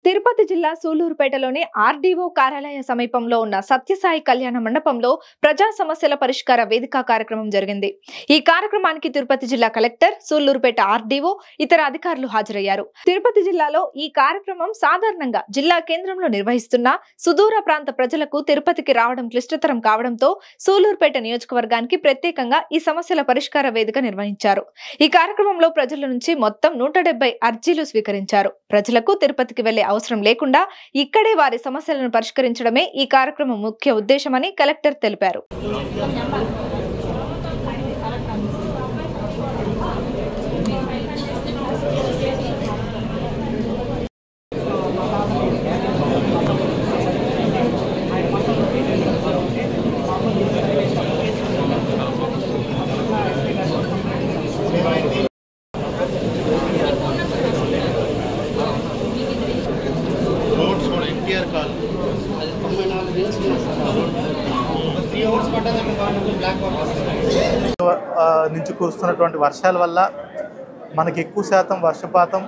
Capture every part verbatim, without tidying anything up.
తిరుపతి జిల్లా సూళ్లూరుపేటలోని ఆర్డీఓ కార్యాలయ సమీపంలో ఉన్న సత్యసాయి కళ్యాణ మండపంలో ప్రజా సమస్యల పరిష్కార వేదిక కార్యక్రమం జరిగింది. ఈ కార్యక్రమానికి తిరుపతి జిల్లా కలెక్టర్, సూళ్లూరుపేట ఆర్డీఓ, ఇతర అధికారులు హాజరయ్యారు. తిరుపతి జిల్లాలో ఈ కార్యక్రమం సాధారణంగా జిల్లా కేంద్రంలో నిర్వహిస్తున్న సుదూర ప్రాంత ప్రజలకు తిరుపతికి రావడం క్లిష్టతరం కావడంతో సూళ్లూరుపేట నియోజకవర్గానికి ప్రత్యేకంగా ఈ సమస్యల పరిష్కార వేదిక నిర్వహించారు. ఈ కార్యక్రమంలో ప్రజల నుంచి మొత్తం నూట డెబ్బై అర్జీలు స్వీకరించారు. ప్రజలకు తిరుపతికి వెళ్లే అవసరం లేకుండా ఇక్కడే వారి సమస్యలను పరిష్కరించడమే ఈ కార్యక్రమం ముఖ్య ఉద్దేశమని కలెక్టర్ తెలిపారు. నుంచి కురుస్తున్నటువంటి వర్షాల వల్ల మనకి ఎక్కువ శాతం వర్షపాతం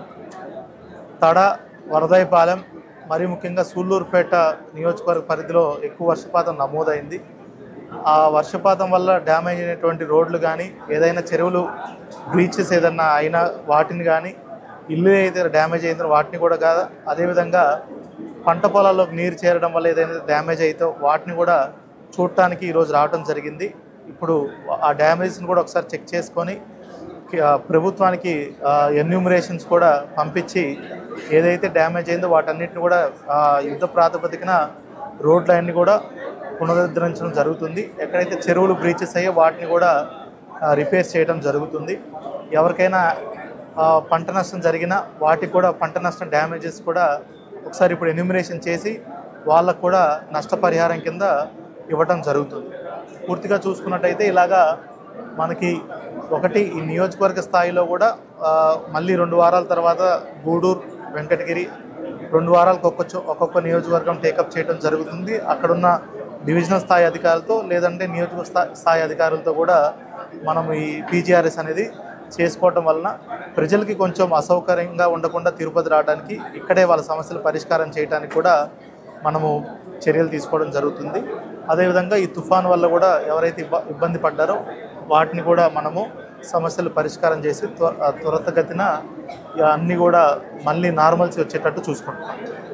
తడ, వరదాయపాలెం, మరి ముఖ్యంగా సూళ్లూరుపేట నియోజకవర్గ పరిధిలో ఎక్కువ వర్షపాతం నమోదైంది. ఆ వర్షపాతం వల్ల డ్యామేజ్ అయినటువంటి రోడ్లు కానీ, ఏదైనా చెరువులు బ్రీచెస్ ఏదన్నా అయినా వాటిని కానీ, ఇల్లు అయితే డ్యామేజ్ అయిందో వాటిని కూడా కాదు, అదేవిధంగా పంట పొలాల్లోకి నీరు చేరడం వల్ల ఏదైనా డ్యామేజ్ అయితే వాటిని కూడా చూడటానికి ఈరోజు రావడం జరిగింది. ఇప్పుడు ఆ డ్యామేజ్ని కూడా ఒకసారి చెక్ చేసుకొని ప్రభుత్వానికి ఎన్యూమరేషన్స్ కూడా పంపించి ఏదైతే డ్యామేజ్ అయిందో వాటన్నిటిని కూడా యుద్ధ ప్రాతిపదికన రోడ్లన్నీ కూడా పునరుద్ధరించడం జరుగుతుంది. ఎక్కడైతే చెరువులు బ్రీచెస్ అయ్యో వాటిని కూడా రిపేర్ చేయడం జరుగుతుంది. ఎవరికైనా పంట నష్టం జరిగినా వాటికి కూడా పంట నష్టం డ్యామేజెస్ కూడా ఒకసారి ఇప్పుడు ఎన్యూమరేషన్ చేసి వాళ్ళకు కూడా నష్టపరిహారం కింద ఇవ్వటం జరుగుతుంది. పూర్తిగా చూసుకున్నట్టయితే ఇలాగా మనకి ఒకటి ఈ నియోజకవర్గ స్థాయిలో కూడా మళ్ళీ రెండు వారాల తర్వాత గూడూరు, వెంకటగిరి రెండు వారాలకు ఒక్కొక్క ఒక్కొక్క నియోజకవర్గం టేకప్ చేయడం జరుగుతుంది. అక్కడున్న డివిజనల్ స్థాయి అధికారులతో లేదంటే నియోజకవర్గ స్థాయి అధికారులతో కూడా మనం ఈ పీజీఆర్ఎస్ అనేది చేసుకోవటం వలన ప్రజలకి కొంచెం అసౌకర్యంగా ఉండకుండా తిరుపతి రావడానికి, ఇక్కడే వాళ్ళ సమస్యలు పరిష్కారం చేయడానికి కూడా మనము చర్యలు తీసుకోవడం జరుగుతుంది. అదేవిధంగా ఈ తుఫాను వల్ల కూడా ఎవరైతే ఇబ్బంది పడ్డారో వాటిని కూడా మనము సమస్యలు పరిష్కారం చేసి త్వరితగతిన అన్నీ కూడా మళ్ళీ నార్మల్సీ వచ్చేటట్టు చూసుకుంటాం.